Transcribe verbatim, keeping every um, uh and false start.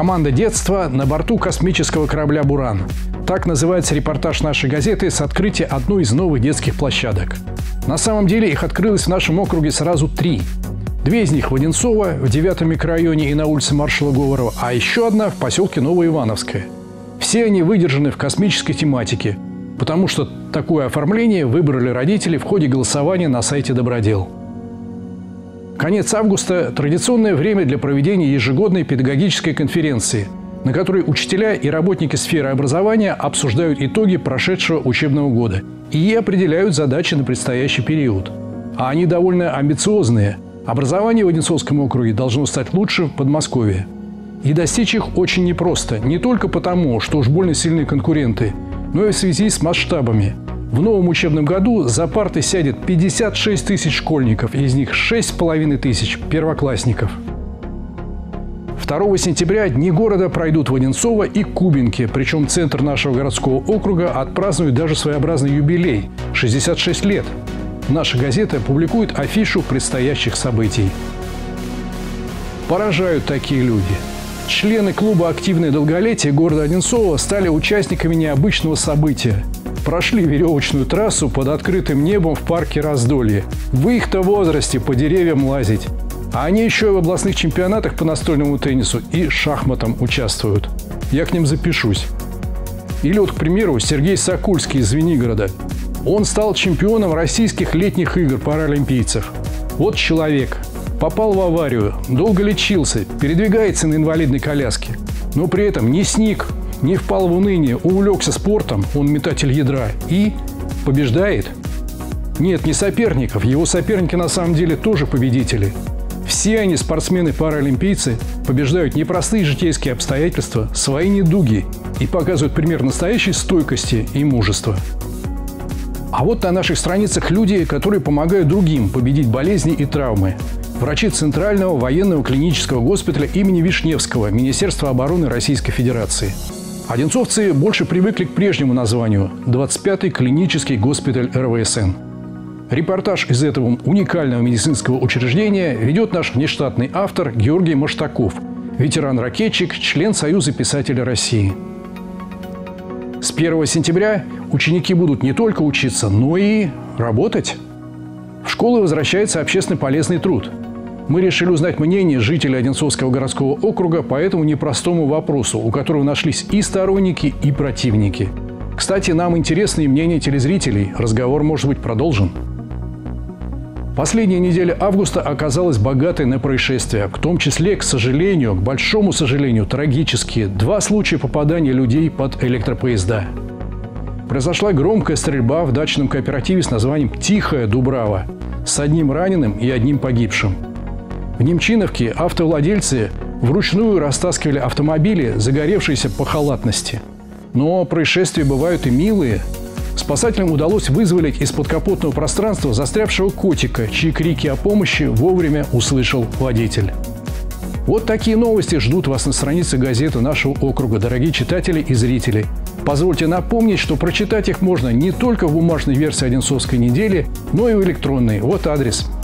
Команда детства на борту космического корабля «Буран». Так называется репортаж нашей газеты с открытия одной из новых детских площадок. На самом деле их открылось в нашем округе сразу три. Две из них в Одинцово, в девятом микрорайоне и на улице маршала Говорова, а еще одна в поселке Новоивановское. Все они выдержаны в космической тематике, потому что такое оформление выбрали родители в ходе голосования на сайте «Добродел». Конец августа – традиционное время для проведения ежегодной педагогической конференции, на которой учителя и работники сферы образования обсуждают итоги прошедшего учебного года и определяют задачи на предстоящий период. А они довольно амбициозные. Образование в Одинцовском округе должно стать лучше в Подмосковье. И достичь их очень непросто, не только потому, что уж больно сильны конкуренты, но и в связи с масштабами. В новом учебном году за парты сядет пятьдесят шесть тысяч школьников, из них шесть с половиной тысяч первоклассников. второго сентября Дни города пройдут в Одинцово и Кубинке, причем центр нашего городского округа отпразднует даже своеобразный юбилей – шестьдесят шесть лет. Наша газета публикует афишу предстоящих событий. Поражают такие люди. Члены клуба «Активное долголетие» города Одинцово стали участниками необычного события. Прошли веревочную трассу под открытым небом в парке Раздолье. В их-то возрасте по деревьям лазить. А они еще и в областных чемпионатах по настольному теннису и шахматам участвуют. Я к ним запишусь. Или вот, к примеру, Сергей Сокульский из Звенигорода. Он стал чемпионом российских летних игр паралимпийцев. Вот человек. Попал в аварию, долго лечился, передвигается на инвалидной коляске. Но при этом не сник, не впал в уныние, увлекся спортом, он метатель ядра, и побеждает. Нет, не соперников, его соперники на самом деле тоже победители. Все они, спортсмены-паралимпийцы, побеждают непростые житейские обстоятельства, свои недуги и показывают пример настоящей стойкости и мужества. А вот на наших страницах люди, которые помогают другим победить болезни и травмы. Врачи Центрального военного клинического госпиталя имени Вишневского Министерства обороны Российской Федерации. Одинцовцы больше привыкли к прежнему названию – двадцать пятый клинический госпиталь эр вэ эс эн. Репортаж из этого уникального медицинского учреждения ведет наш внештатный автор Георгий Маштаков, ветеран-ракетчик, член Союза писателей России. С первого сентября ученики будут не только учиться, но и работать. В школы возвращается общественно полезный труд. Мы решили узнать мнение жителей Одинцовского городского округа по этому непростому вопросу, у которого нашлись и сторонники, и противники. Кстати, нам интересны и мнения телезрителей. Разговор может быть продолжен. Последняя неделя августа оказалась богатой на происшествия, в том числе, к сожалению, к большому сожалению, трагические. Два случая попадания людей под электропоезда. Произошла громкая стрельба в дачном кооперативе с названием «Тихая Дубрава» с одним раненым и одним погибшим. В Немчиновке автовладельцы вручную растаскивали автомобили, загоревшиеся по халатности. Но происшествия бывают и милые. Спасателям удалось вызволить из подкапотного пространства застрявшего котика, чьи крики о помощи вовремя услышал водитель. Вот такие новости ждут вас на странице газеты нашего округа, дорогие читатели и зрители. Позвольте напомнить, что прочитать их можно не только в бумажной версии Одинцовской недели, но и в электронной. Вот адрес.